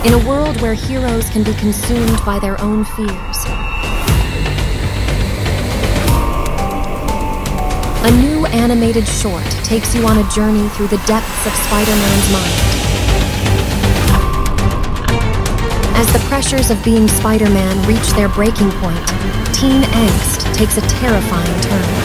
In a world where heroes can be consumed by their own fears, a new animated short takes you on a journey through the depths of Spider-Man's mind. As the pressures of being Spider-Man reach their breaking point, teen angst takes a terrifying turn.